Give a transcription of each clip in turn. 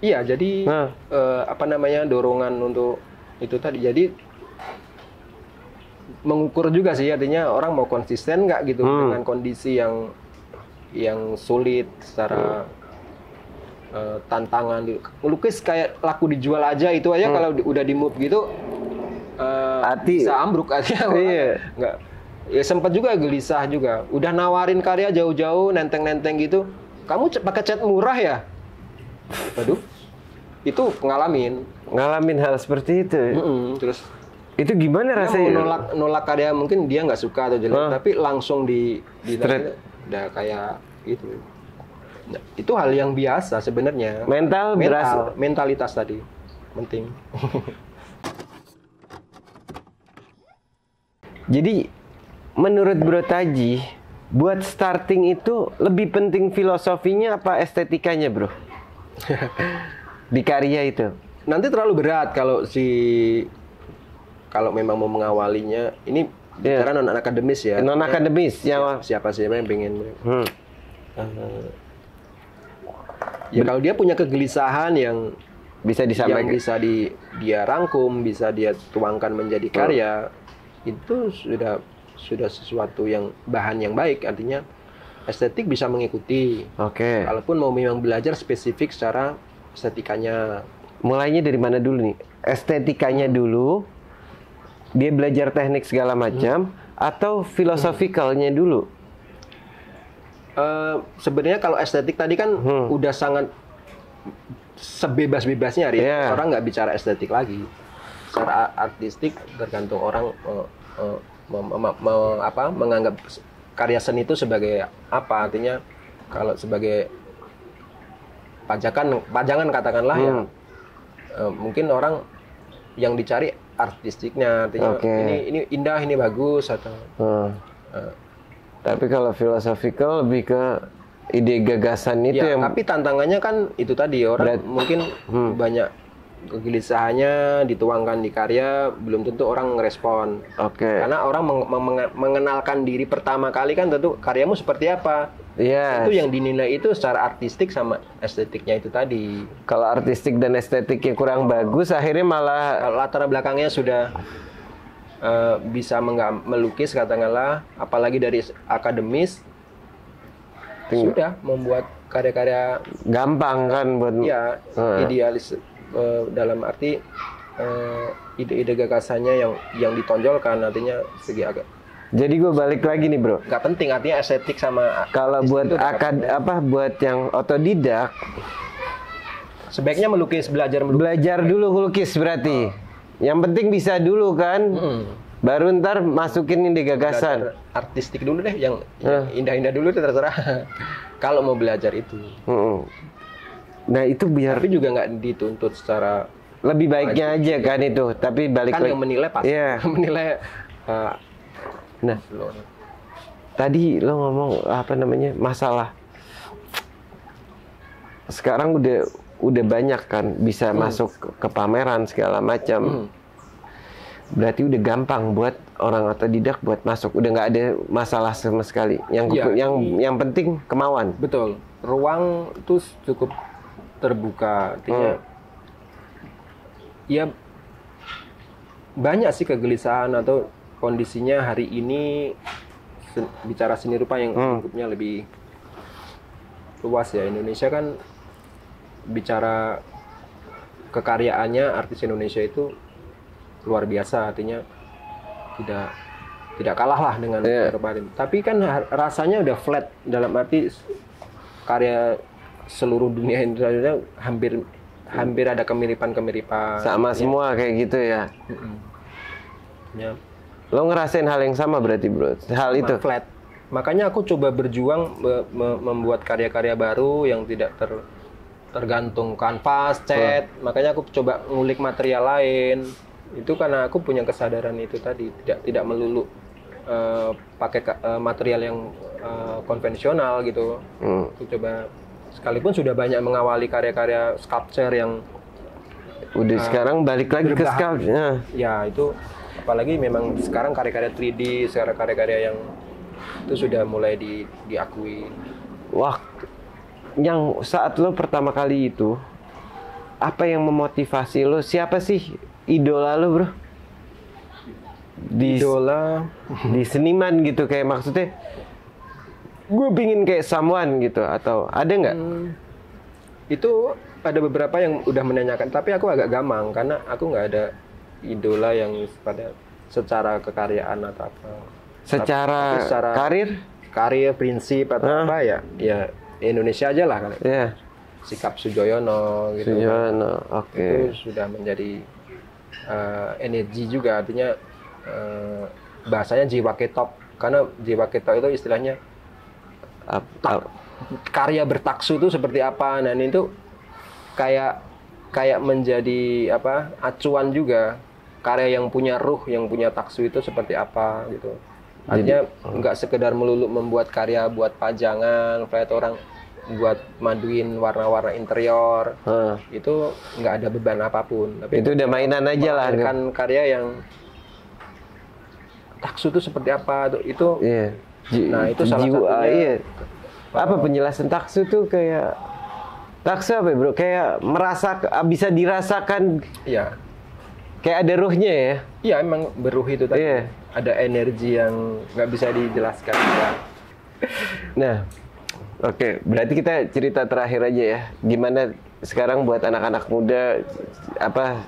Iya, jadi apa namanya, dorongan untuk itu tadi. Jadi mengukur juga sih, artinya orang mau konsisten nggak gitu dengan kondisi yang sulit secara tantangan. Melukis kayak laku dijual aja itu aja kalau udah di move gitu bisa ambruk aja. Iya. Nggak, ya sempat juga gelisah juga. Udah nawarin karya jauh-jauh, nenteng-nenteng gitu. Kamu pakai cat murah ya? Waduh, itu ngalamin hal seperti itu. Terus Itu gimana dia rasanya? mau nolak karya, mungkin dia nggak suka atau jelek, tapi langsung di udah kayak gitu. Nah, itu hal yang biasa sebenarnya. Mentalitas tadi penting. Jadi menurut Bro Taji, buat starting itu lebih penting filosofinya apa estetikanya, Bro? Di karya itu. Nanti terlalu berat kalau memang mau mengawalinya. Ini bicara non akademis ya. Non akademis ya. Siapa yang pengen. Ya kalau dia punya kegelisahan yang bisa disampaikan, yang bisa dia rangkum, bisa dia tuangkan menjadi karya, itu sudah sesuatu yang bahan yang baik. Artinya estetik bisa mengikuti. Oke. Kalaupun mau memang belajar spesifik secara estetikanya. Mulainya dari mana dulu nih? Estetikanya dulu, dia belajar teknik segala macam, atau filosofikalnya dulu? Sebenarnya kalau estetik tadi kan udah sangat sebebas-bebasnya, orang nggak bicara estetik lagi. Secara artistik tergantung orang menganggap karya seni itu sebagai apa. Artinya kalau sebagai pajangan katakanlah ya, mungkin orang yang dicari artistiknya, artinya ini indah, ini bagus atau tapi kalau filosofikal lebih ke ide gagasan itu ya, yang. Tapi tantangannya kan itu tadi, orang mungkin banyak kegelisahannya dituangkan di karya, belum tentu orang ngerespon. Karena orang mengenalkan diri pertama kali kan tentu karyamu seperti apa. Itu yang dinilai itu secara artistik sama estetiknya itu tadi. Kalau artistik dan estetiknya kurang bagus, akhirnya malah latar belakangnya sudah bisa melukis katakanlah, apalagi dari akademis, sudah membuat karya-karya gampang kan buat idealis, dalam arti ide-ide gagasannya yang ditonjolkan, artinya segi agak. Jadi gue balik lagi nih, Bro. Nggak penting, artinya estetik sama. Kalau buat buat yang otodidak, sebaiknya belajar dulu melukis berarti. Yang penting bisa dulu kan, baru ntar masukin ide gagasan. Belajar artistik dulu deh, yang indah-indah dulu terserah. Kalau mau belajar itu. Nah itu biar. Tapi juga nggak dituntut secara. Lebih baiknya aja kan itu. Tapi balik kan yang menilai pasti. Menilai. Nah, tadi lo ngomong apa namanya, masalah. Sekarang udah banyak kan bisa masuk ke pameran segala macam. Berarti udah gampang buat orang otodidak buat masuk. Udah nggak ada masalah sama sekali. Yang penting kemauan. Betul. Ruang itu cukup terbuka. Artinya ya banyak sih kegelisahan atau kondisinya hari ini bicara seni rupa yang lingkupnya lebih luas ya. Indonesia kan bicara kekaryaannya, artis Indonesia itu luar biasa, artinya tidak kalah lah dengan Eropa. Tapi kan rasanya udah flat, dalam arti karya seluruh dunia Indonesia hampir ada kemiripan sama semua kayak gitu ya. Lo ngerasain hal yang sama berarti, Bro? Hal itu flat. Makanya aku coba berjuang membuat karya-karya baru yang tidak tergantung kanvas, cat. Makanya aku coba ngulik material lain. Itu karena aku punya kesadaran itu tadi, tidak melulu pakai material yang konvensional gitu. Aku coba, sekalipun sudah banyak mengawali karya-karya sculpture yang sekarang balik lagi ke sculpture. Ya itu, apalagi memang sekarang karya-karya 3D, sekarang karya-karya yang itu sudah mulai diakui. Wah, yang saat lo pertama kali itu apa yang memotivasi lo? Siapa sih idola lo, bro? Idola di seniman gitu, kayak maksudnya gue pingin kayak someone gitu, atau ada nggak? Itu ada beberapa yang udah menanyakan, tapi aku agak gamang karena aku nggak ada idola yang pada secara kekaryaan atau apa. Secara karir, prinsip atau apa ya Indonesia aja lah kan. Sikap Sujoyono gitu. Sujoyono, oke. Itu sudah menjadi energi juga, artinya bahasanya jiwa ketok, karena jiwa ketok itu istilahnya karya bertaksu itu seperti apa. Nah itu kayak menjadi apa, acuan juga, karya yang punya ruh, yang punya taksu itu seperti apa gitu. Artinya nggak sekedar melulu membuat karya buat pajangan, kayak orang buat maduin warna-warna interior, itu nggak ada beban apapun. Tapi itu udah mainan aja lah. Kan karya yang taksu itu seperti apa itu. Nah itu salah satunya. Apa penjelasan taksu tuh? Kayak taksu apa, bro? Kayak bisa dirasakan. Iya. Kayak ada ruhnya ya? Iya, emang beruh itu tadi. Ada energi yang nggak bisa dijelaskan. Nah, oke. Berarti kita cerita terakhir aja ya. Gimana sekarang buat anak-anak muda, apa,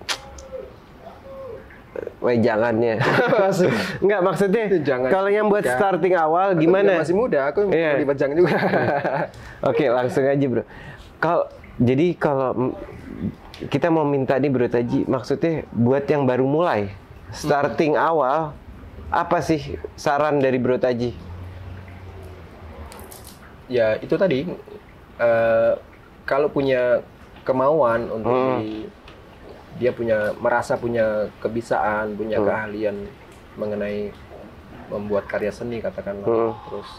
wejangannya? Enggak, maksudnya kalau yang buat starting awal gimana? Masih muda, aku mau dipajang juga. Oke, langsung aja, bro. Jadi kalau kita mau minta nih, Bro Taji, maksudnya buat yang baru mulai, starting awal, apa sih saran dari Bro Taji? Ya itu tadi, kalau punya kemauan untuk dia merasa punya kebisaan, punya keahlian mengenai membuat karya seni katakanlah, terus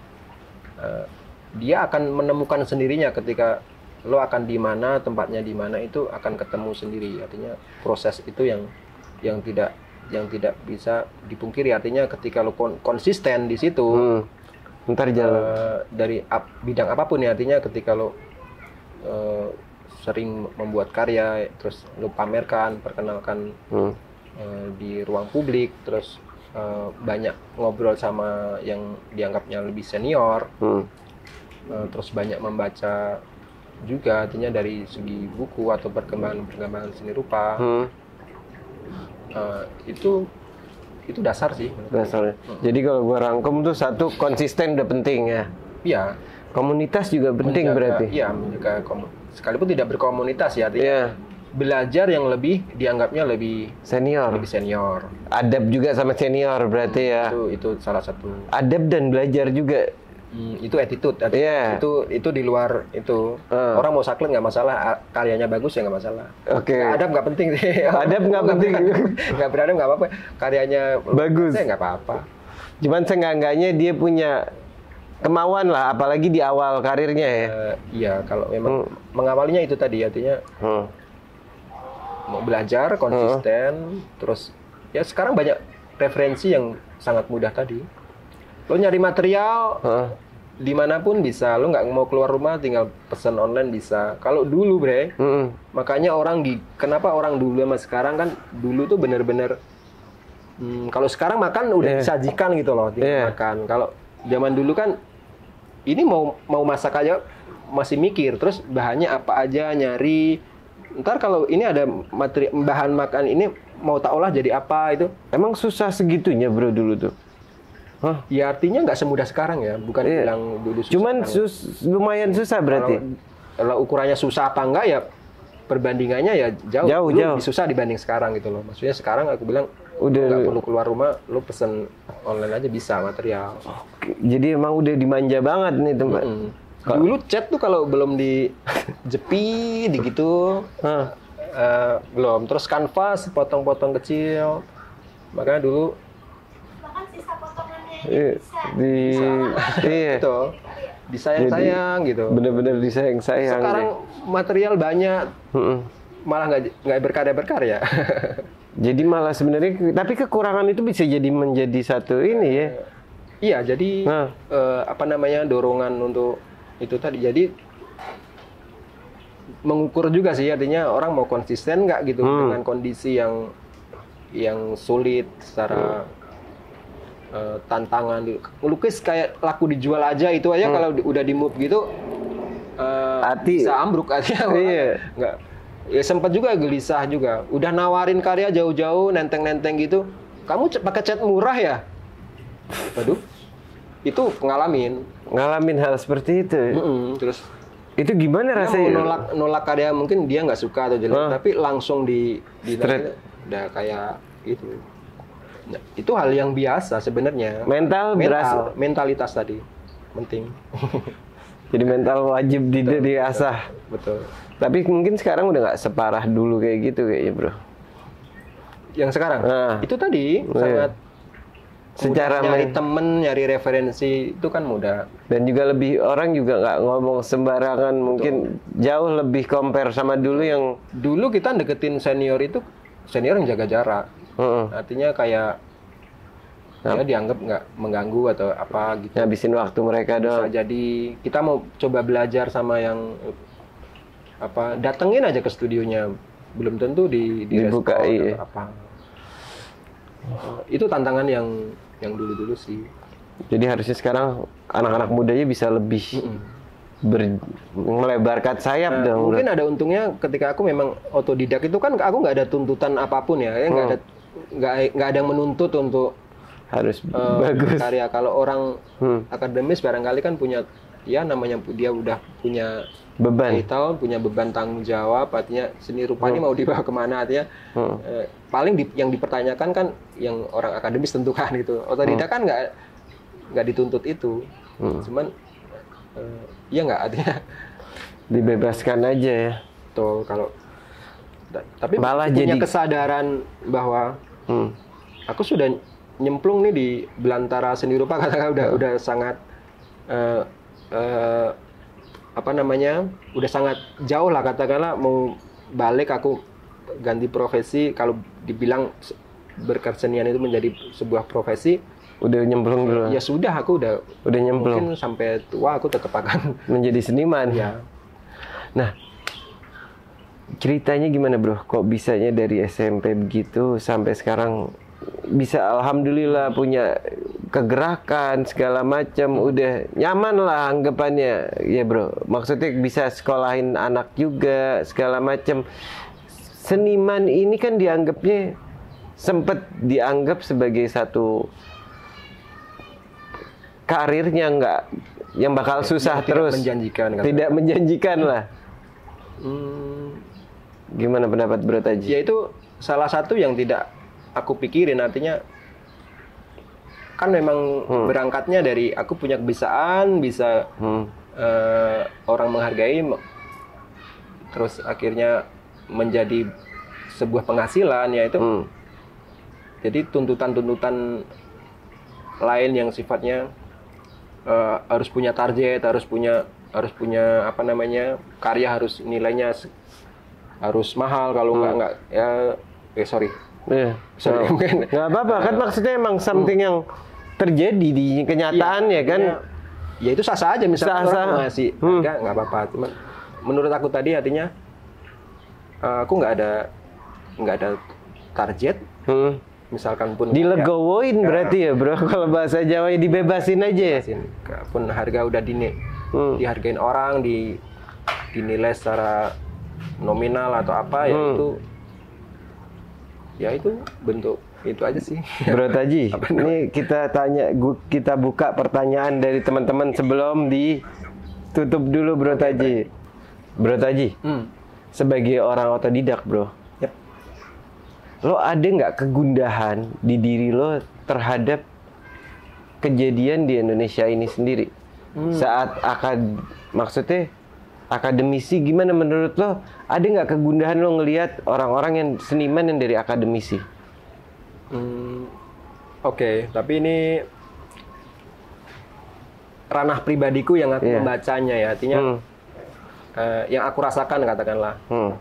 dia akan menemukan sendirinya ketika lo akan di mana, tempatnya di mana, itu akan ketemu sendiri. Artinya proses itu yang tidak bisa dipungkiri. Artinya ketika lo konsisten di situ, ntar jalan dari bidang apapun ya, artinya ketika lo sering membuat karya, terus lo pamerkan, perkenalkan di ruang publik, terus banyak ngobrol sama yang dianggapnya lebih senior, terus banyak membaca juga, artinya dari segi buku atau perkembangan seni rupa, itu dasar sih. Dasarnya. Jadi kalau gua rangkum tuh, satu, konsisten udah penting ya. Iya. Komunitas juga penting berarti. Iya, menjaga sekalipun tidak berkomunitas ya, artinya belajar yang dianggapnya lebih senior. Adab juga sama senior berarti ya. Itu salah satu. Adab dan belajar juga. Itu attitude. Itu di luar itu. Orang mau saklek nggak masalah, karyanya bagus ya nggak masalah. Adab nggak penting sih. Adab nggak penting. Nggak beradab nggak apa-apa. Karyanya bagus. Nggak apa-apa. Cuman seenggak-enggaknya dia punya kemauan lah, apalagi di awal karirnya ya. Iya, kalau memang mengawalinya itu tadi, artinya mau belajar konsisten, terus ya sekarang banyak referensi yang sangat mudah tadi. Lo nyari material dimanapun bisa, lo nggak mau keluar rumah tinggal pesan online bisa. Kalau dulu bre, makanya kenapa orang dulu sama sekarang kan, dulu tuh bener-bener kalau sekarang makan udah disajikan gitu loh, tinggal makan. Kalau zaman dulu kan ini mau masak aja masih mikir, terus bahannya apa aja nyari. Ntar kalau ini ada bahan makan ini mau tak olah jadi apa, itu. Emang susah segitunya bro dulu tuh? Ya artinya nggak semudah sekarang ya, bukan bilang dulu susah. Cuman lumayan susah berarti. Kalau ukurannya susah apa enggak ya, perbandingannya ya jauh. Lebih susah dibanding sekarang gitu loh. Maksudnya sekarang aku bilang nggak perlu keluar rumah, lo pesen online aja bisa material. Jadi emang udah dimanja banget nih tempat. Dulu cat tuh kalau belum dijepit gitu, belum. Terus kanvas potong-potong kecil, makanya dulu gitu, disayang-sayang gitu. Bener-bener disayang-sayang. Sekarang material banyak, malah nggak berkarya. Jadi malah sebenarnya, tapi kekurangan itu bisa jadi menjadi satu ini ya. Iya, jadi dorongan untuk itu tadi. Jadi mengukur juga sih, artinya orang mau konsisten nggak gitu dengan kondisi yang sulit secara tantangan. Lukis kayak laku dijual aja itu aja kalau udah di move gitu bisa ambruk artinya. Iya. Nggak, ya sempat juga gelisah juga. Udah nawarin karya jauh-jauh, nenteng-nenteng gitu. Kamu pakai cat murah ya? Waduh, itu ngalamin hal seperti itu. Terus itu gimana dia rasanya? mau nolak karya, mungkin dia nggak suka atau jelek, tapi langsung di udah kayak itu. Nah, itu hal yang biasa sebenarnya. Mentalitas tadi penting. Jadi mental wajib diasah. Betul. Tapi mungkin sekarang udah nggak separah dulu kayak gitu kayaknya, bro. Yang sekarang? Itu tadi sangat secara nyari temen, nyari referensi itu kan mudah. Dan juga orang juga nggak ngomong sembarangan. Mungkin jauh lebih compare sama dulu yang... Dulu kita deketin senior yang jaga jarak. Artinya kayak ya dianggap nggak mengganggu atau apa gitu. Ngabisin waktu mereka doang. Jadi kita mau coba belajar sama yang datengin aja ke studionya, belum tentu dibuka atau apa. Itu tantangan yang dulu-dulu sih. Jadi harusnya sekarang anak-anak mudanya bisa lebih melebarkan sayap dong. Mungkin ada untungnya ketika aku memang otodidak itu kan aku nggak ada tuntutan apapun ya, nggak ada yang menuntut untuk harus bagus karya. Kalau orang akademis barangkali kan punya, ya namanya dia udah punya beban, punya beban tanggung jawab, artinya seni rupa ini mau dibawa kemana, artinya paling yang dipertanyakan kan yang orang akademis tentukan gitu. Otodidak kan nggak dituntut itu, cuman ya nggak, artinya dibebaskan aja ya. Tuh kalau tapi malah punya jadi kesadaran bahwa aku sudah nyemplung nih di belantara seni rupa, katakan udah sangat udah sangat jauh lah, katakanlah mau balik aku ganti profesi, kalau dibilang berkesenian itu menjadi sebuah profesi, udah nyemplung dulu. Ya sudah, aku udah nyemplung. Mungkin sampai tua aku tetap akan menjadi seniman. Ya. Nah, ceritanya gimana, bro? Kok bisanya dari SMP begitu sampai sekarang bisa alhamdulillah punya kegerakan segala macam, udah nyaman lah anggapannya ya, bro. Maksudnya bisa sekolahin anak juga segala macam. Seniman ini kan sempat dianggap sebagai satu karirnya yang bakal susah terus, tidak menjanjikan lah. Gimana pendapat Bro Taji? Ya itu salah satu yang tidak aku pikirin, artinya kan memang berangkatnya dari aku punya kebiasaan, bisa orang menghargai, terus akhirnya menjadi sebuah penghasilan, yaitu jadi tuntutan-tuntutan lain yang sifatnya harus punya target, harus punya karya, harus nilainya harus mahal, kalau nggak sorry. Sorry, mungkin nggak apa-apa kan, maksudnya emang something yang terjadi di kenyataannya kan. Ya itu sah-sah aja, misalnya orang ngasih harga nggak apa-apa, cuman menurut aku tadi artinya aku nggak ada target, misalkan pun dilegowoin berarti ya, bro. Kalau bahasa Jawa dibebasin aja. Pun harga udah dihargain orang, dinilai secara nominal atau apa, ya itu bentuk itu aja sih. Bro Taji, ini kita buka pertanyaan dari teman-teman sebelum ditutup dulu, Bro Taji. Bro Taji, sebagai orang otodidak, bro, lo ada nggak kegundahan di diri lo terhadap kejadian di Indonesia ini sendiri? Saat maksudnya akademisi, gimana menurut lo? Ada nggak kegundahan lo ngelihat orang-orang yang seniman yang dari akademisi? Oke, tapi ini ranah pribadiku yang aku membacanya ya, artinya yang aku rasakan, katakanlah.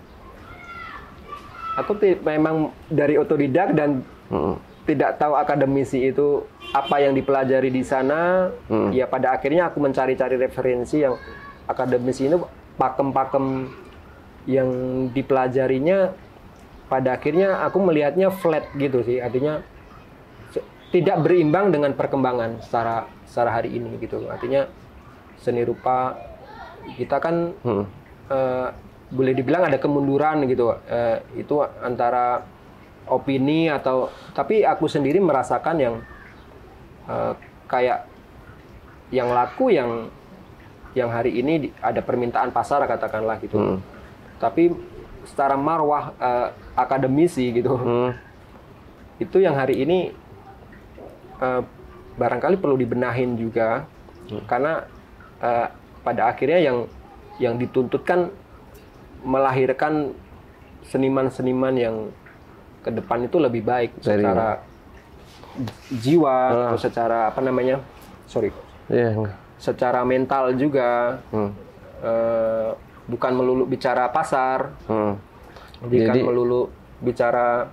Aku memang dari otodidak dan tidak tahu akademisi itu apa yang dipelajari di sana. Ya pada akhirnya aku mencari-cari referensi yang akademisi ini pakem-pakem yang dipelajarinya pada akhirnya aku melihatnya flat gitu sih, artinya tidak berimbang dengan perkembangan secara hari ini gitu. Artinya seni rupa kita kan boleh dibilang ada kemunduran gitu, itu antara opini atau, tapi aku sendiri merasakan yang kayak yang laku yang hari ini ada permintaan pasar katakanlah gitu. Tapi secara marwah akademisi gitu, itu yang hari ini barangkali perlu dibenahin juga, karena pada akhirnya yang dituntut kan melahirkan seniman-seniman yang ke depan itu lebih baik secara jiwa atau secara apa namanya, secara mental juga. Bukan melulu bicara pasar, bukan melulu bicara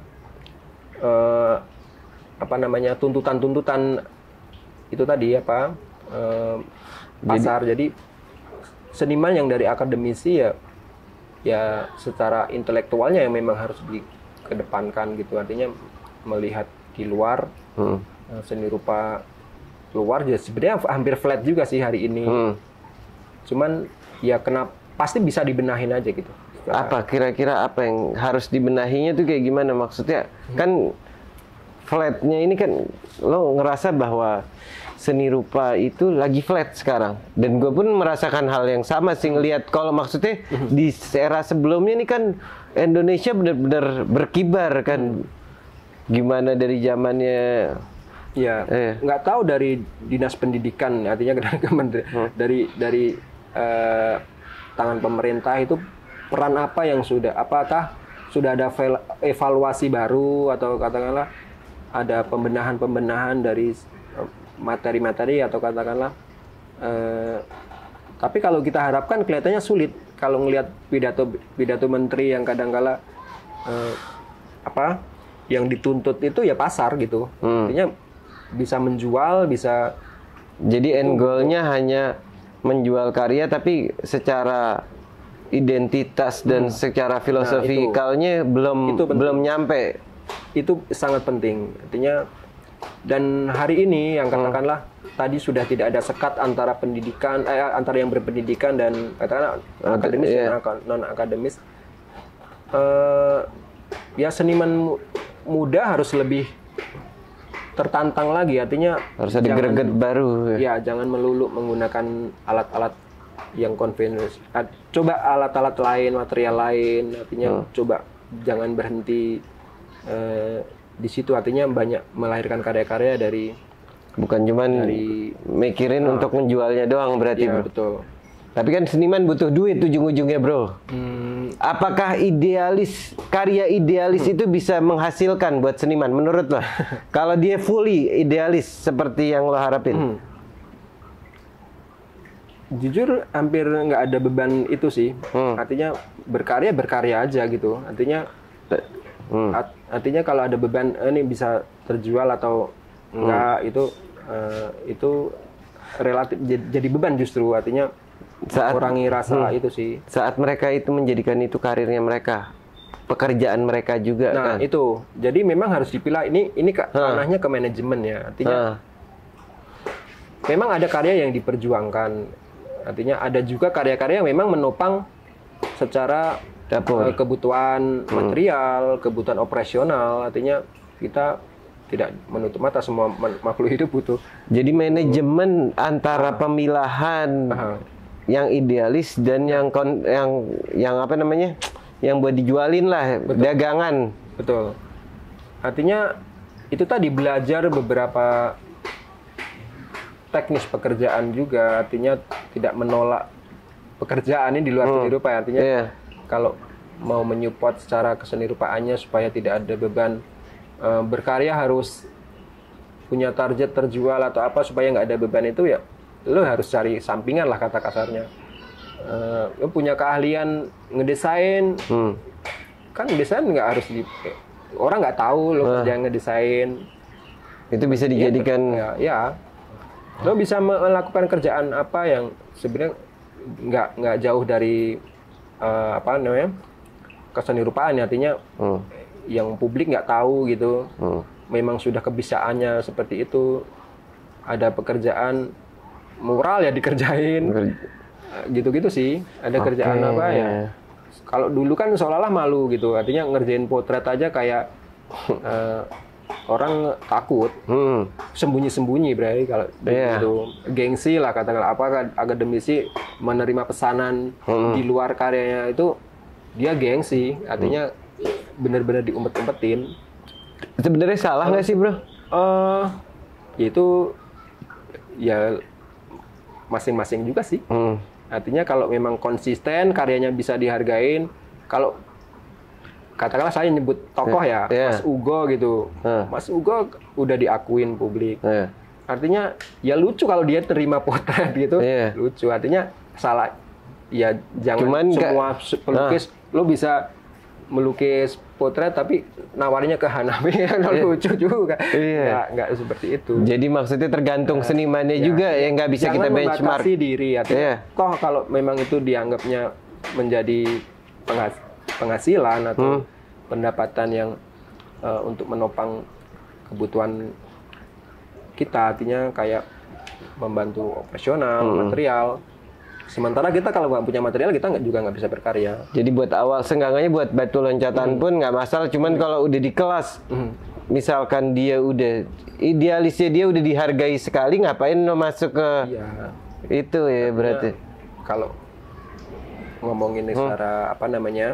apa namanya, tuntutan-tuntutan itu tadi apa, pasar. Jadi seniman yang dari akademisi ya secara intelektualnya yang memang harus dikedepankan gitu. Artinya melihat di luar, seni rupa luar ya sebenarnya hampir flat juga sih hari ini. Cuman ya kenapa pasti bisa dibenahin aja gitu. Apa kira-kira apa yang harus dibenahinya tuh kayak gimana maksudnya? Kan flatnya ini kan lo ngerasa bahwa seni rupa itu lagi flat sekarang, dan gue pun merasakan hal yang sama sih, ngelihat kalau maksudnya di era sebelumnya ini kan Indonesia benar-benar berkibar kan, gimana dari zamannya ya nggak tahu dari dinas pendidikan, artinya dari tangan pemerintah itu peran apa yang apakah sudah ada evaluasi baru atau katakanlah ada pembenahan dari materi-materi atau katakanlah tapi kalau kita harapkan kelihatannya sulit kalau ngelihat pidato menteri yang kadang-kala yang dituntut itu ya pasar gitu. Artinya bisa menjual, bisa jadi end goal-nya hanya menjual karya, tapi secara identitas dan secara filosofikalnya belum nyampe. Itu sangat penting. Artinya, dan hari ini yang katakanlah tadi sudah tidak ada sekat antara pendidikan, antara yang berpendidikan dan katakanlah akademis dan non akademis. Ya seniman muda harus lebih tertantang lagi, artinya harus ada greget baru. Ya jangan melulu menggunakan alat-alat yang konvensional. Coba alat-alat lain, material lain. Artinya coba jangan berhenti di situ. Artinya banyak melahirkan karya-karya dari bukan cuman mikirin untuk menjualnya doang berarti. Ya, betul. Tapi kan seniman butuh duit ujung-ujungnya, bro. Apakah karya idealis itu bisa menghasilkan buat seniman menurut lo? Kalau dia fully idealis seperti yang lo harapin? Jujur hampir nggak ada beban itu sih. Artinya berkarya aja gitu. Artinya kalau ada beban ini bisa terjual atau enggak, itu relatif jadi beban justru. Artinya kurangi rasa itu sih. Saat mereka itu menjadikan itu karirnya mereka, pekerjaan mereka juga. Nah kan? Itu jadi memang harus dipilah. Ini ranahnya ke manajemen ya. Artinya memang ada karya yang diperjuangkan. Artinya ada juga karya-karya yang memang menopang secara kebutuhan material, kebutuhan operasional. Artinya kita tidak menutup mata, semua makhluk hidup butuh. Jadi manajemen antara pemilahan yang idealis dan yang apa namanya, yang buat dijualin lah. Betul. Dagangan. Betul. Artinya itu tadi belajar beberapa teknis pekerjaan juga. Artinya tidak menolak pekerjaan ini di luar seni rupa. Artinya kalau mau menyupport secara keseni rupaannya supaya tidak ada beban berkarya harus punya target terjual atau apa, supaya nggak ada beban itu ya lo harus cari sampingan lah kata kasarnya. Lo punya keahlian ngedesain, kan desain nggak harus orang nggak tahu lo kerja ngedesain. Itu bisa dijadikan lo bisa melakukan kerjaan apa yang sebenarnya nggak jauh dari apa namanya, keseni rupaan, artinya yang publik nggak tahu gitu. Memang sudah kebiasaannya seperti itu. Ada pekerjaan mural ya dikerjain, gitu-gitu sih. Ada kerjaan apa ya? Kalau dulu kan seolah-olah malu gitu, artinya ngerjain potret aja kayak orang takut, sembunyi-sembunyi berarti kalau itu gengsi lah katakanlah. Apa akademisi menerima pesanan di luar karyanya itu dia gengsi, artinya benar-benar diumpet-umpetin. Sebenarnya salah nggak sih bro? Itu ya masing-masing juga sih. Artinya kalau memang konsisten karyanya bisa dihargain. Kalau katakanlah saya nyebut tokoh ya, Mas Ugo gitu. Mas Ugo udah diakuin publik. Artinya ya lucu kalau dia terima potret gitu. Lucu, artinya salah. Ya jangan cuman semua pelukis lo bisa melukis potret tapi nawarinya ke Hanafi kan lucu juga. Nggak seperti itu. Jadi maksudnya tergantung senimannya juga yang nggak bisa kita benchmark. Jangan membatasi diri, artinya toh kalau memang itu dianggapnya menjadi penghasilan atau pendapatan yang untuk menopang kebutuhan kita, artinya kayak membantu operasional, material. Sementara kita kalau nggak punya material, kita juga nggak bisa berkarya. Jadi buat awal, seenggaknya buat batu loncatan pun nggak masalah. Cuman kalau udah di kelas, misalkan dia udah, idealisnya dia udah dihargai sekali, ngapain lo masuk ke itu ya berarti. Kalau ngomongin secara apa namanya,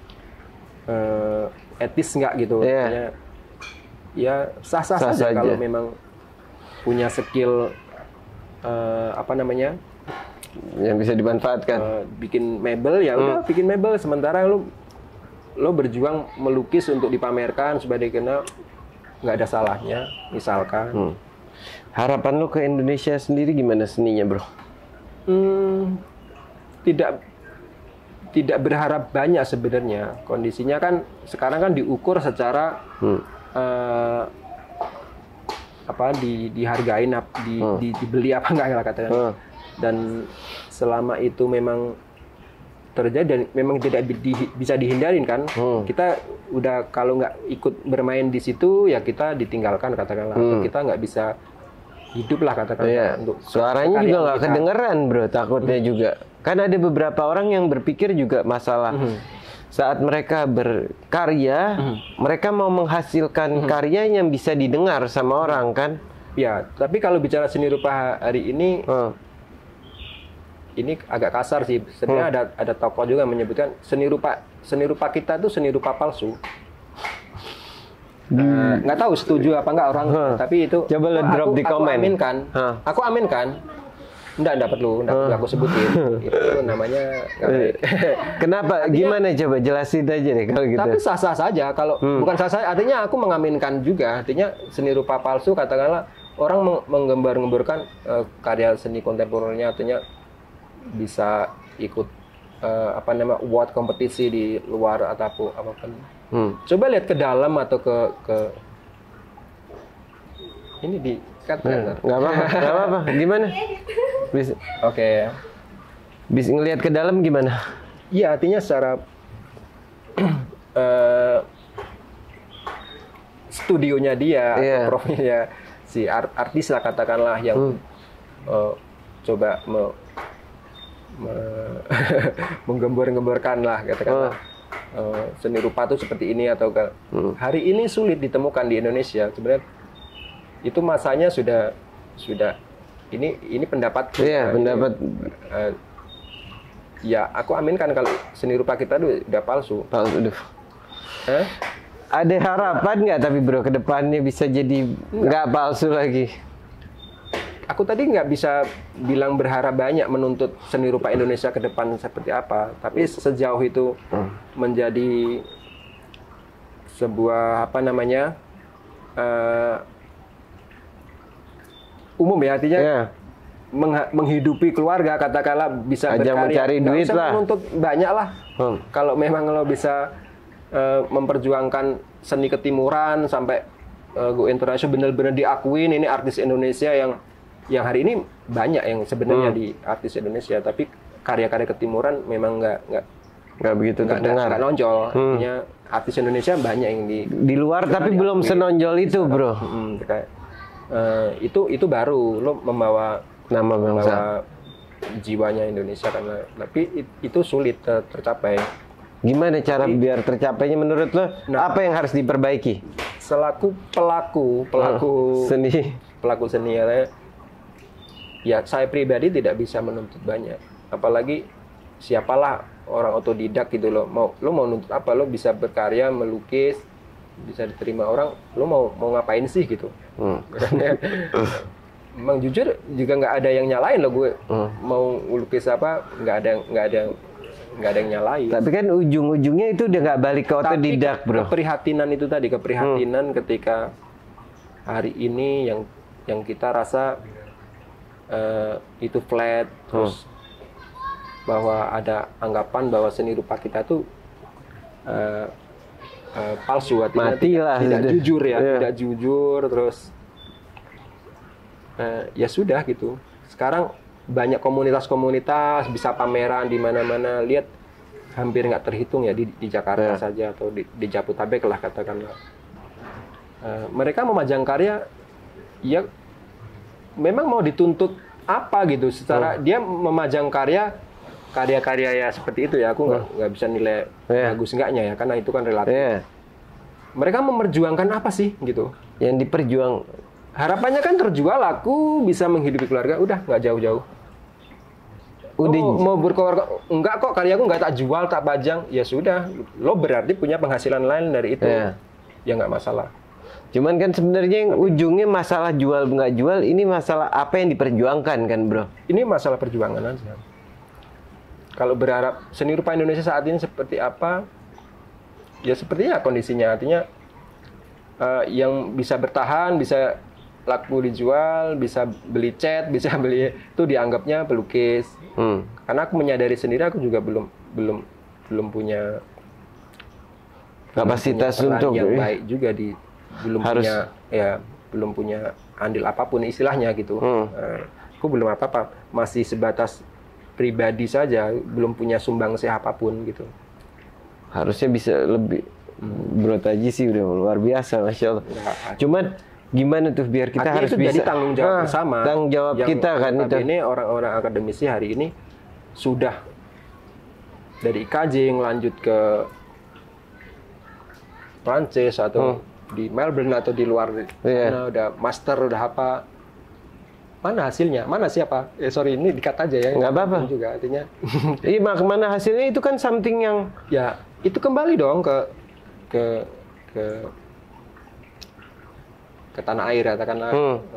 etis nggak gitu. Ya sah-sah saja kalau memang punya skill apa namanya, yang bisa dimanfaatkan. Bikin mebel ya udah bikin mebel, sementara lo berjuang melukis untuk dipamerkan supaya dikenal, nggak ada salahnya misalkan. Harapan lo ke Indonesia sendiri gimana seninya bro? Tidak berharap banyak sebenarnya. Kondisinya kan sekarang kan diukur secara apa dihargain, dibeli apa enggak lah katakan. Dan selama itu memang terjadi dan memang tidak bisa dihindarin kan, kita udah kalau nggak ikut bermain di situ ya kita ditinggalkan katakanlah, atau kita nggak bisa hidup lah katakanlah. Untuk suaranya juga nggak kedengeran bro, takutnya juga kan ada beberapa orang yang berpikir juga masalah saat mereka berkarya, mereka mau menghasilkan karya yang bisa didengar sama orang kan. Ya, tapi kalau bicara seni rupa hari ini agak kasar sih. Sebenarnya ada tokoh juga menyebutkan seni rupa kita itu seni rupa palsu. Nggak tahu setuju apa nggak orang, tapi itu coba lo drop di komen. Aku aminkan. Nggak perlu aku sebutin. Itu namanya kenapa? Gimana coba jelasin aja deh kalau gitu. Tapi sah-sah saja kalau bukan sah-sah, artinya aku mengaminkan juga. Artinya seni rupa palsu katakanlah orang menggambar-gemburkan karya seni kontemporernya, artinya bisa ikut apa namanya award kompetisi di luar atau apapun. Coba lihat ke dalam atau ke ini di nggak apa-apa. Gimana? Bisa. Oke. Bisa ngelihat ke dalam gimana? Iya, artinya secara studionya dia, atau profilnya si artis lah katakanlah yang coba menggembar-gemborkan lah katakanlah seni rupa itu seperti ini atau hari ini sulit ditemukan di Indonesia. Sebenarnya itu masanya sudah ini pendapat pendapat ya aku aminkan kalau seni rupa kita itu udah palsu. Ada harapan nggak tapi bro ke depannya bisa jadi nggak palsu lagi? Aku tadi nggak bisa bilang berharap banyak menuntut seni rupa Indonesia ke depan seperti apa, tapi sejauh itu menjadi sebuah apa namanya umum ya, artinya menghidupi keluarga katakanlah, bisa berkarya, mencari duit lah, menuntut banyak lah. Kalau memang lo bisa memperjuangkan seni ketimuran sampai go internasional, benar-benar diakuin ini artis Indonesia yang hari ini banyak yang sebenarnya di artis Indonesia, tapi karya-karya ketimuran memang nggak nggak begitu terdengar. Nggak nonjol. Artinya artis Indonesia banyak yang di luar tapi belum senonjol itu, bro. Itu baru lo membawa nama bangsa, membawa jiwanya Indonesia, karena tapi itu sulit tercapai. Gimana cara biar tercapainya menurut lo? Apa yang harus diperbaiki? Selaku pelaku seni ya saya pribadi tidak bisa menuntut banyak. Apalagi siapalah orang otodidak gitu loh. Lo mau nuntut apa? Lo bisa berkarya, melukis, bisa diterima orang. Lo mau ngapain sih gitu? Emang jujur juga nggak ada yang nyalain lo gue. Mau lukis apa? Nggak ada yang nyalain. Tapi kan ujung-ujungnya itu udah nggak balik ke otodidak, bro. Keprihatinan itu tadi, keprihatinan ketika hari ini yang kita rasa itu flat, terus bahwa ada anggapan bahwa seni rupa kita tuh palsu, artinya tidak jujur ya, tidak jujur, terus ya sudah gitu. Sekarang banyak komunitas-komunitas bisa pameran di mana-mana, lihat hampir nggak terhitung ya di Jakarta saja atau di Jabodetabek lah katakanlah. Mereka memajang karya, ya memang mau dituntut apa gitu secara dia memajang karya-karya ya seperti itu ya, aku nggak bisa nilai bagus enggaknya ya, karena itu kan relatif. Mereka memperjuangkan apa sih gitu? Yang diperjuang harapannya kan terjual, aku bisa menghidupi keluarga, udah nggak jauh-jauh. Mau berkeluarga, enggak kok karyaku nggak tak jual, tak pajang, ya sudah, lo berarti punya penghasilan lain dari itu, ya nggak masalah. Cuman kan sebenarnya yang ujungnya masalah jual nggak jual, ini masalah apa yang diperjuangkan kan, bro? Ini masalah perjuangan aja. Kalau berharap seni rupa Indonesia saat ini seperti apa, ya sepertinya kondisinya, artinya yang bisa bertahan, bisa laku dijual, bisa beli cat, bisa beli itu dianggapnya pelukis. Karena aku menyadari sendiri aku juga belum punya kapasitas untuk yang baik juga belum punya andil apapun istilahnya gitu. Aku belum apa-apa, masih sebatas pribadi saja, belum punya sumbangsih apapun gitu. Harusnya bisa lebih. Bro Taji sih udah luar biasa, masya Allah. Cuman gimana tuh biar kita harus itu bisa jadi tanggung jawab bersama. Tanggung jawab kita kan itu. Ini orang-orang akademisi hari ini sudah dari IKJ lanjut ke Prancis atau di Melbourne atau di luar sana, udah master, udah apa. Mana hasilnya? Mana siapa? Sorry, ini dikat aja ya. Nggak apa-apa. Juga artinya. Iya, mana hasilnya itu kan something yang ya itu kembali dong ke tanah air katakanlah.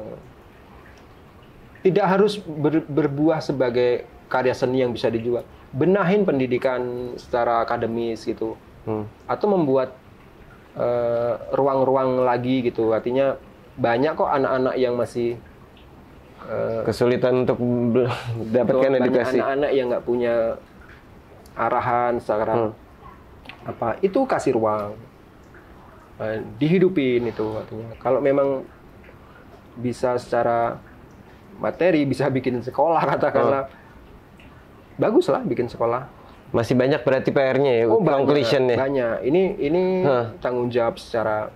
Tidak harus berbuah sebagai karya seni yang bisa dijual. Benahin pendidikan secara akademis gitu. Atau membuat ruang-ruang lagi gitu. Artinya banyak kok anak-anak yang masih kesulitan untuk mendapatkan edukasi. Anak-anak yang nggak punya arahan sekarang apa itu kasih ruang, dihidupin itu artinya. Kalau memang bisa secara materi bisa bikin sekolah katakanlah, bagus lah bikin sekolah. Masih banyak berarti PR-nya ya, conclusion-nya. Banyak. Ini tanggung jawab secara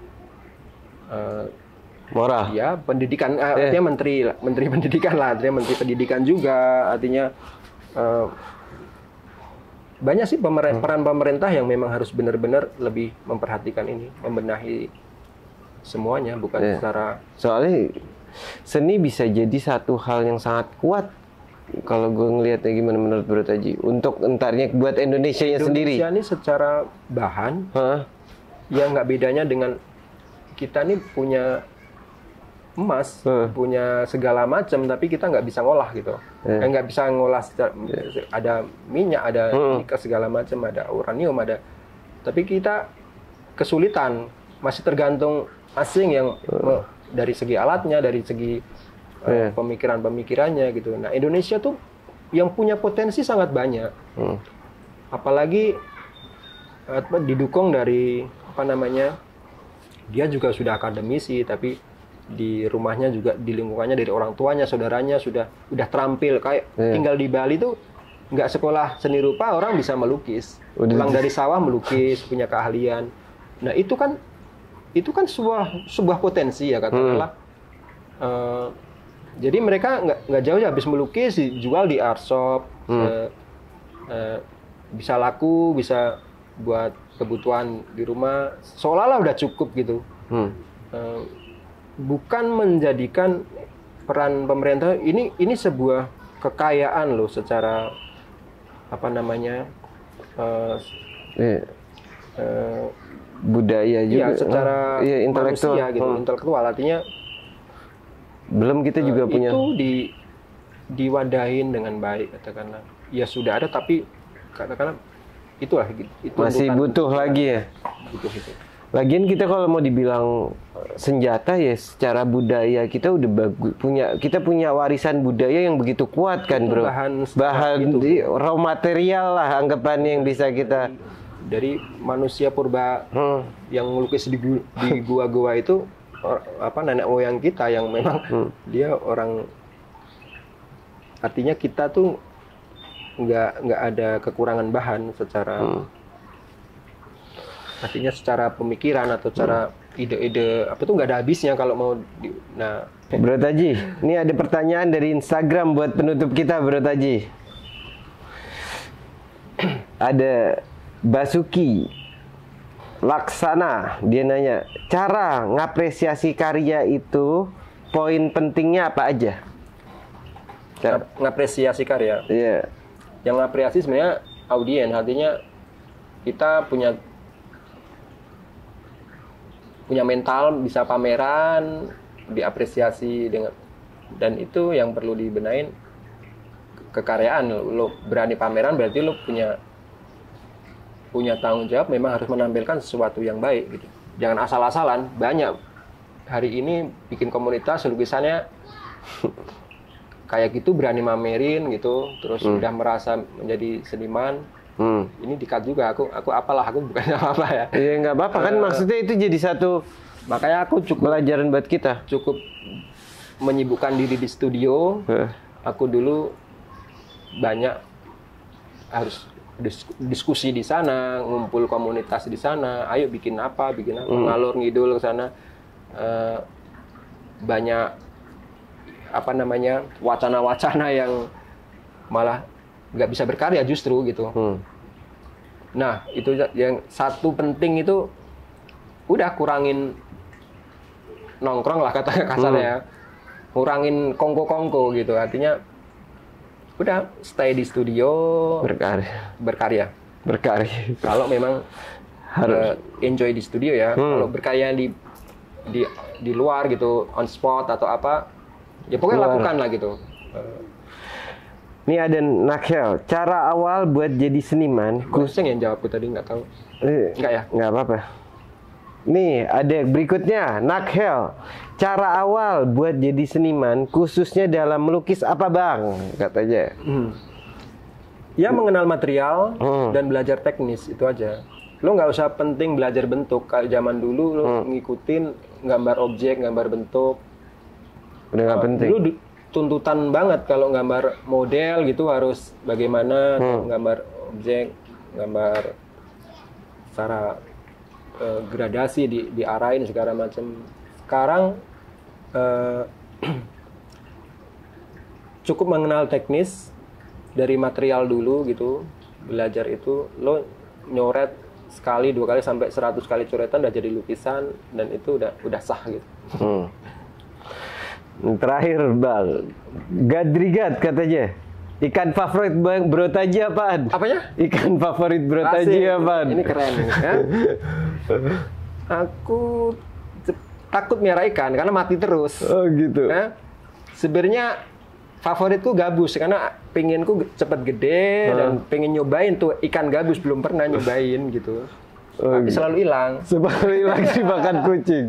moral. Ya, pendidikan artinya menteri pendidikan lah, artinya menteri pendidikan juga, artinya banyak sih peran pemerintah yang memang harus benar-benar lebih memperhatikan ini, membenahi semuanya, bukan secara. Soalnya seni bisa jadi satu hal yang sangat kuat kalau gue ngelihatnya. Gimana menurut Bro Taji untuk entarnya buat Indonesianya sendiri? Indonesia ini secara bahan ya nggak bedanya dengan kita nih punya emas, punya segala macam, tapi kita nggak bisa ngolah gitu. Nggak bisa ngolah ada minyak, ada nikel segala macam, ada uranium, ada. Tapi kita kesulitan, masih tergantung asing yang dari segi alatnya, dari segi pemikirannya gitu. Nah, Indonesia tuh yang punya potensi sangat banyak. Apalagi didukung dari apa namanya? Dia juga sudah akademisi, tapi di rumahnya juga, di lingkungannya dari orang tuanya, saudaranya udah terampil. Kayak tinggal di Bali tuh nggak sekolah seni rupa orang bisa melukis. Pulang dari sawah melukis, punya keahlian. Nah itu kan sebuah potensi ya katakanlah. Jadi mereka nggak jauh ya habis melukis dijual di art shop, bisa laku, bisa buat kebutuhan di rumah, seolah-olah udah cukup gitu. Bukan menjadikan peran pemerintah ini sebuah kekayaan loh secara apa namanya budaya juga, secara intelektual, manusia gitu, intelektual artinya belum kita juga punya itu diwadahin dengan baik katakanlah. Ya sudah ada tapi katakanlah itulah itu masih butuh lagi ya. Butuh itu. Lagian kita kalau mau dibilang senjata ya secara budaya kita udah kita punya warisan budaya yang begitu kuat kan bro. Bahan raw material lah anggapannya yang bisa kita dari manusia purba yang melukis di gua-gua itu nenek moyang kita yang memang dia orang, artinya kita tuh nggak ada kekurangan bahan secara artinya secara pemikiran atau cara ide-ide apa tuh nggak ada habisnya kalau mau Bro Taji, ini ada pertanyaan dari Instagram buat penutup kita Bro Taji. Ada Basuki Laksana, dia nanya, cara ngapresiasi karya itu poin pentingnya apa aja? Ngapresiasi karya? Iya. Yang ngapresiasi sebenarnya audien, artinya kita punya mental, bisa pameran, diapresiasi dengan, dan itu yang perlu dibenain kekaryaan. Lo berani pameran berarti lo punya tanggung jawab, memang harus menampilkan sesuatu yang baik gitu. Jangan asal-asalan. Banyak hari ini bikin komunitas lukisannya kayak gitu, berani mamerin gitu, terus udah merasa menjadi seniman. Ini dikat juga, aku apalah, aku bukannya apa ya. Iya nggak apa-apa kan, maksudnya itu jadi satu. Makanya aku cukup pelajaran buat kita. Cukup menyibukkan diri di studio. Aku dulu banyak harus diskusi di sana, ngumpul komunitas di sana. Ayo bikin apa, ngalor ngidul ke sana. Banyak apa namanya wacana-wacana yang malah nggak bisa berkarya justru gitu. Nah itu yang satu penting itu udah kurangin nongkrong lah kata kasarnya, kurangin kongko-kongko gitu, artinya udah stay di studio berkarya. Kalau memang harus enjoy di studio ya. Kalau berkarya di luar gitu, on spot atau apa, ya pokoknya lakukan lah gitu. Ini ada Nakhel, cara awal buat jadi seniman. Kuseng yang jawabku tadi, nggak tahu. Nggak ya? Nggak apa-apa. Nih ada berikutnya, Nakhel, cara awal buat jadi seniman khususnya dalam melukis apa bang? Katanya. Ya mengenal material dan belajar teknis, itu aja. Lo nggak usah penting belajar bentuk. Kayak zaman dulu lo ngikutin gambar objek, gambar bentuk. Udah nggak penting. Dulu tuntutan banget kalau gambar model gitu harus bagaimana, gambar objek, gambar secara gradasi diarahin segala macam. Sekarang cukup mengenal teknis dari material dulu gitu, belajar itu, lo nyoret sekali, 2 kali sampai 100 kali coretan udah jadi lukisan, dan itu udah sah gitu. Terakhir bang, Gadrigat katanya, ikan favorit bang Bro Taji apaan? Apanya? Ikan favorit Bro Taji apaan? Ini keren ya. Aku takut miara ikan karena mati terus. Oh gitu. Ya. Sebenarnya favoritku gabus karena penginku cepet gede dan pengen nyobain tuh ikan gabus, belum pernah nyobain gitu. Tapi selalu hilang. Selalu hilang dimakan kucing.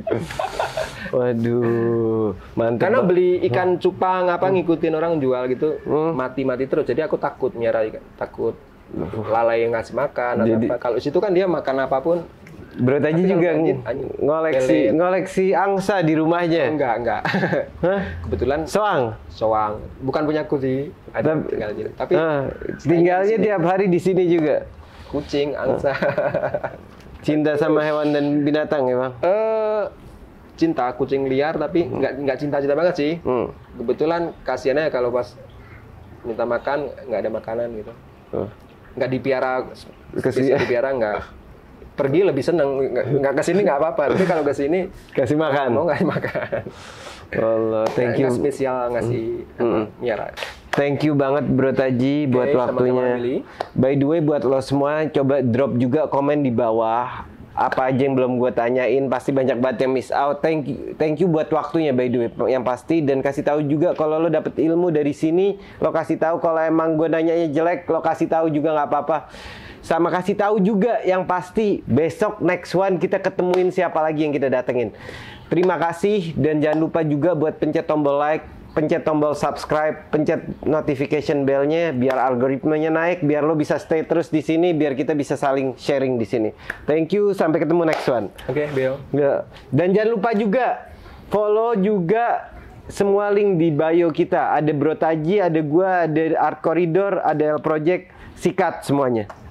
Waduh, mantap. Karena beli ikan cupang apa ngikutin orang jual gitu, mati-mati terus. Jadi aku takut miara ikan, takut lalai ngasih makan atau apa. Kalau situ kan dia makan apapun Bro Taji Tapi juga kalau anjing pelet. ngoleksi angsa di rumahnya. Enggak. Hah? Kebetulan Soang. soang. Bukan punyaku sih. Ada Tapi- tinggal di sini. Tapi Tinggalnya tiap hari di sini juga. kucing, angsa. Cinta sama hewan dan binatang ya bang? Cinta kucing liar tapi nggak cinta-cinta banget sih. Kebetulan kasihannya kalau pas minta makan nggak ada makanan gitu. Nggak dipiara, bisa dipiara nggak. Pergi lebih seneng, nggak kesini nggak apa-apa. Tapi kalau kesini Kasih makan. mau nggak makan. Allah, thank you. Nggak spesial ngasih miara. Thank you banget Bro Taji buat sama-sama, waktunya. Billy. By the way buat lo semua coba drop juga komen di bawah. Apa aja yang belum gue tanyain, pasti banyak banget yang miss out. Thank you buat waktunya by the way yang pasti, dan kasih tahu juga kalau lo dapet ilmu dari sini, lo kasih tahu kalau emang gue nanyanya jelek, lo kasih tahu juga nggak apa-apa. Sama kasih tahu juga yang pasti besok next one kita ketemuin siapa lagi yang kita datengin. Terima kasih dan jangan lupa juga buat pencet tombol like, pencet tombol subscribe, pencet notification bell-nya biar algoritmanya naik, biar lo bisa stay terus di sini, biar kita bisa saling sharing di sini. Thank you, sampai ketemu next one. Oke, Bill. Ya. Dan jangan lupa juga follow juga semua link di bio kita. Ada Bro Taji, ada gua, ada Art Corridor, ada El Project, sikat semuanya.